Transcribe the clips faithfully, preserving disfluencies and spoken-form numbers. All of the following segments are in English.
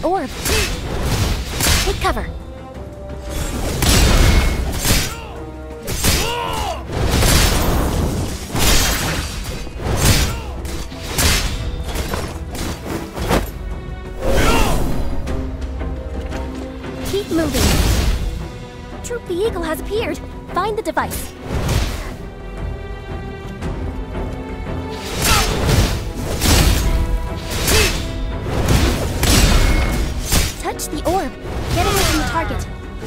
orb. Take cover. Keep moving. Troop the Eagle has appeared. Find the device. Touch the orb. Get away from the target.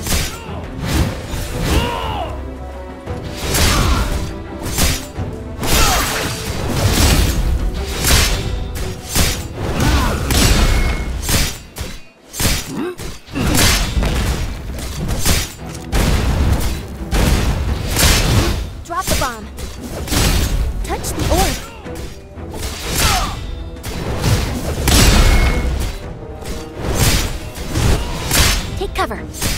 Drop the bomb. Touch the orb. Take cover.